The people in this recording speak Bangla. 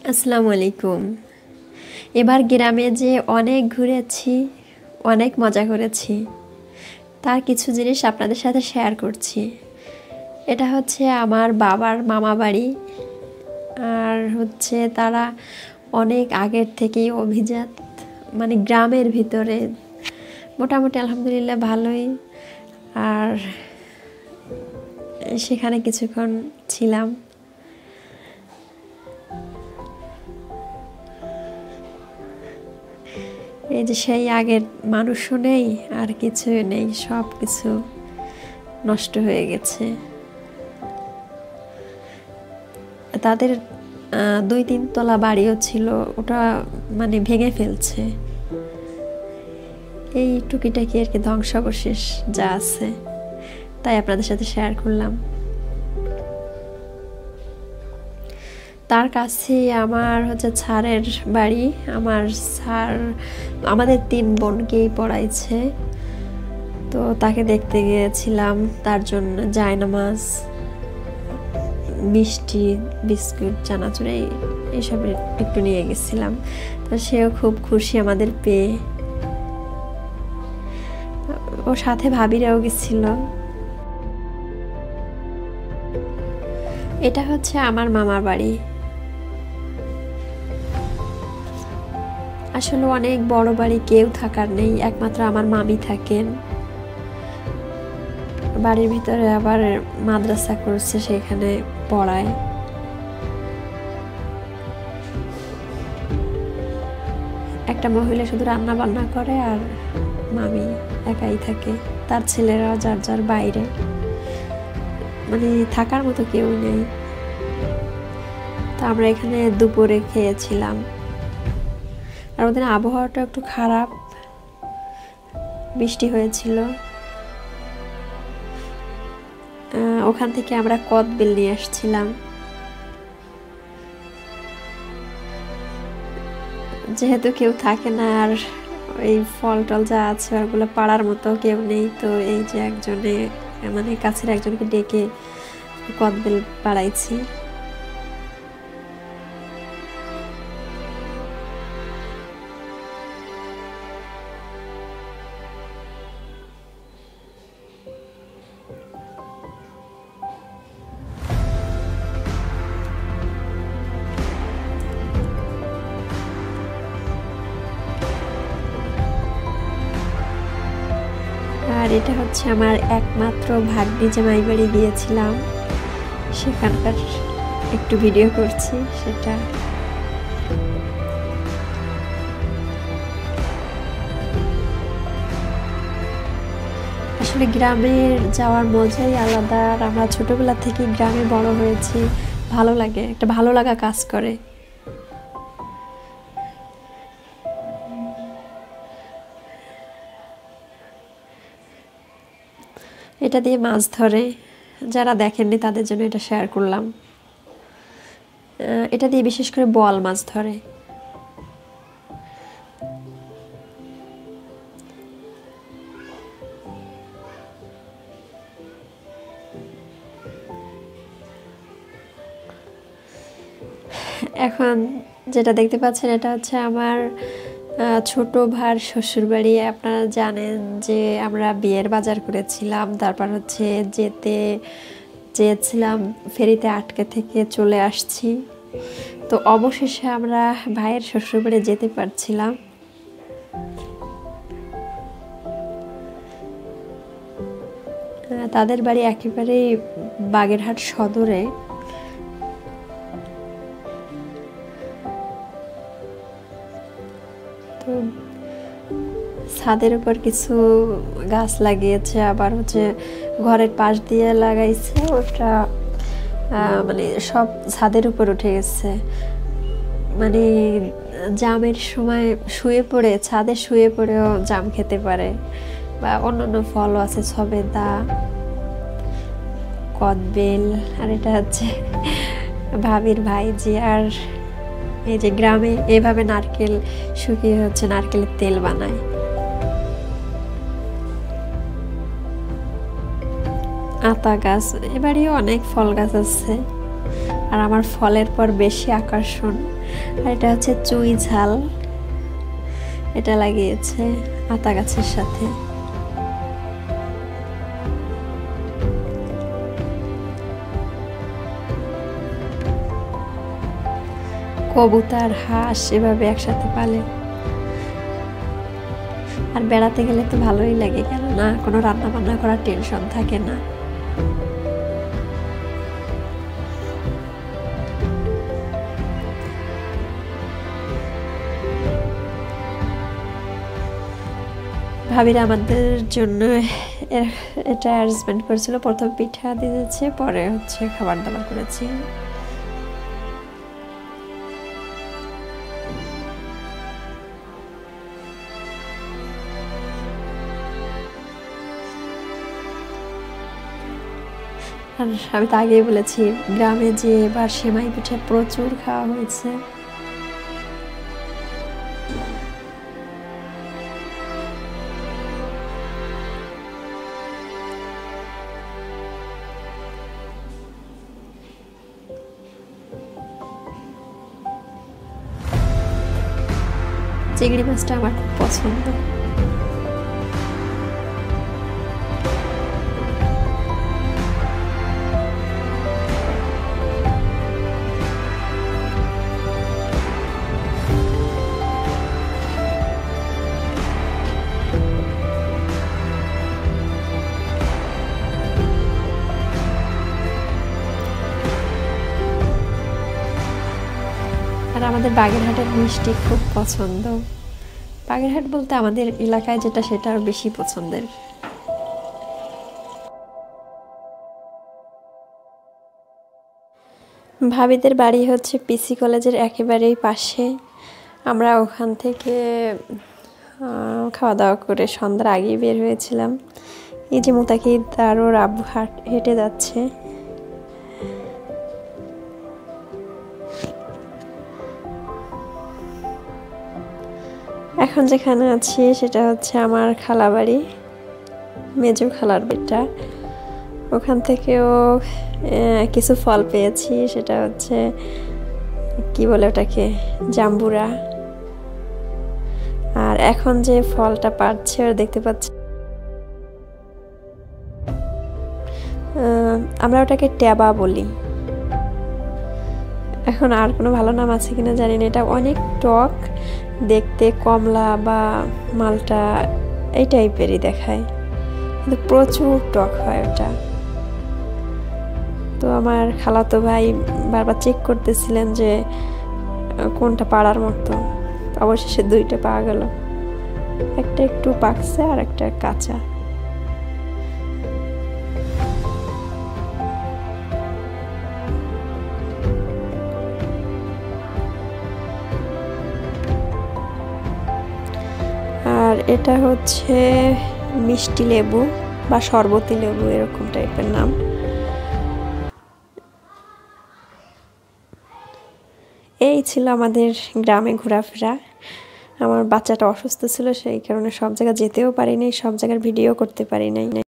আসসালামু আলাইকুম। এবার গ্রামে যে অনেক ঘুরেছি, অনেক মজা করেছি, তার কিছু জিনিস আপনাদের সাথে শেয়ার করছি। এটা হচ্ছে আমার বাবার মামা বাড়ি। আর হচ্ছে তারা অনেক আগের থেকেই অভিজাত, মানে গ্রামের ভিতরে মোটামুটি আলহামদুলিল্লাহ ভালোই। আর সেখানে কিছুক্ষণ ছিলাম। এই যে সেই আগের মানুষও নেই, আর কিছুই নেই, সব কিছু নষ্ট হয়ে গেছে। তাদের 2-3 তলা বাড়িও ছিল, ওটা মানে ভেঙে ফেলছে। এই টুকিটাকি আর কি ধ্বংসাবশেষ যা আছে, তাই আপনাদের সাথে শেয়ার করলাম। তার কাছে আমার হচ্ছে স্যারের বাড়ি। আমার স্যার আমাদের 3 বোনকেই পড়াইছে, তো তাকে দেখতে গিয়েছিলাম। তার জন্য জায়নামাজ, মিষ্টি, বিস্কুট, চানাচুর এইসব একটু নিয়ে গেছিলাম। তো সেও খুব খুশি আমাদের পেয়ে। ওর সাথে ভাবিরাও গেছিল। এটা হচ্ছে আমার মামার বাড়ি। আসলে অনেক বড় বাড়ি, কেউ থাকার নেই, একমাত্র আমার মামি থাকেন। বাড়ির ভিতরে আবার মাদ্রাসা করছে, সেখানে পড়ায়। একটা মহিলা শুধু রান্না বান্না করে, আর মামি একাই থাকে। তার ছেলেরাও যার যার বাইরে, মানে থাকার মতো কেউ নেই। তো আমরা এখানে দুপুরে খেয়েছিলাম। আর ওদের আবহাওয়াটা একটু খারাপ, বৃষ্টি হয়েছিল। ওখান থেকে আমরা কদবেল নিয়ে আসছিলাম। যেহেতু কেউ থাকে না, আর এই ফল টল যা আছে ওগুলো পাড়ার মতো কেউ নেই, তো এই যে একজনে, মানে কাছের একজনকে ডেকে কদবেল পাড়াইছি। আর এটা হচ্ছে আমার একমাত্র ভাগ্নি জামাই বাড়ি গিয়েছিলাম, সেখানকার একটু ভিডিও করছি সেটা। আসলে গ্রামে যাওয়ার মজাই আলাদা। আর আমরা ছোটবেলা থেকে গ্রামে বড় হয়েছি, ভালো লাগে, একটা ভালো লাগা কাজ করে। এটা দিয়ে মাছ ধরে, যারা দেখেননি তাদের জন্য এটা শেয়ার করলাম। এটা দিয়ে বিশেষ করে বোয়াল মাছ ধরে। এখন যেটা দেখতে পাচ্ছেন, এটা হচ্ছে আমার ছোট ভাইয়ের শ্বশুর বাড়ি। আপনারা জানেন যে আমরা বিয়ের বাজার করেছিলাম, তারপর হচ্ছে যেতে চেয়েছিলাম, ফেরিতে আটকে থেকে চলে আসছি। তো অবশেষে আমরা ভাইয়ের শ্বশুর বাড়ি যেতে পারছিলাম। তাদের বাড়ি একেবারেই বাগেরহাট সদরে। তো ছাদের উপর কিছু গাছ লাগিয়েছে, আবার হচ্ছে ঘরের পাশ দিয়ে লাগাইছে। ওটা মানে সব ছাদের উপর উঠে গেছে। মানে জামের সময় শুয়ে পড়ে, ছাদে শুয়ে পড়েও জাম খেতে পারে, বা অন্যান্য ফলও আছে, সবেদা, কদবেল। আর এটা হচ্ছে ভাবির ভাইজি। আর এই যে গ্রামে এভাবে নারকেল শুকিয়ে হচ্ছে নারকেলের তেল বানায়। আতা গাছ, এবারেও অনেক ফল গাছ আছে। আর আমার ফলের পর বেশি আকর্ষণ। আর এটা হচ্ছে চুই ঝাল, এটা লাগিয়েছে আতা গাছের সাথে। কবুতর, হাঁস এভাবে একসাথে পালে। আর বেড়াতে গেলে তো ভালোই লাগে, কেন না কোনো রান্না বান্না করার টেনশন থাকে না। ভাবিরা আমাদের জন্য এটা অ্যারেঞ্জমেন্ট করেছিল। প্রথম পিঠা দিয়েছে, পরে হচ্ছে খাবার দাবার করেছি। আর আমি তো আগেই বলেছি, গ্রামে যে এবার সেমাই পিঠা প্রচুর খাওয়া হয়েছে। চিংড়ি মাছটা আমার খুব পছন্দ। আর আমাদের বাগেরহাটের মিষ্টি খুব পছন্দ। বাগেরহাট বলতে আমাদের এলাকায় যেটা, সেটা আরো বেশি পছন্দের। ভাবিদের বাড়ি হচ্ছে পিসি কলেজের একেবারেই পাশে। আমরা ওখান থেকে খাওয়া দাওয়া করে সন্ধ্যার আগেই বের হয়েছিলাম। এই যে মুতাকিদ আর ওর আব্বু হেঁটে যাচ্ছে। এখন যেখানে আছি সেটা হচ্ছে আমার খালা বাড়ি, মেজো খালার বেটা। ওখান থেকেও কিছু ফল পেয়েছি, সেটা হচ্ছে কি বলে ওটাকে, জাম্বুরা। আর এখন যে ফলটা পাচ্ছে আর দেখতে পাচ্ছি, আমরা ওটাকে ট্যাবা বলি। এখন আর কোনো ভালো নাম আছে কিনা জানি না। এটা অনেক টক দেখতে, কমলা বা মালটা এই টাইপেরই দেখায়, কিন্তু প্রচুর টক হয় ওটা। তো আমার খালাতো ভাই বারবার চেক করতেছিলেন যে কোনটা পাড়ার মতো। অবশেষে দুইটা পাওয়া গেল, একটা একটু পাকছে আর একটা কাঁচা। আর এটা হচ্ছে মিষ্টি লেবু বা শরবতি লেবু, এরকম টাইপের নাম। এই ছিল আমাদের গ্রামে ঘোরাফেরা। আমার বাচ্চাটা অসুস্থ ছিল, সেই কারণে সব জায়গায় যেতেও পারি নাই, সব জায়গার ভিডিও করতে পারি নাই।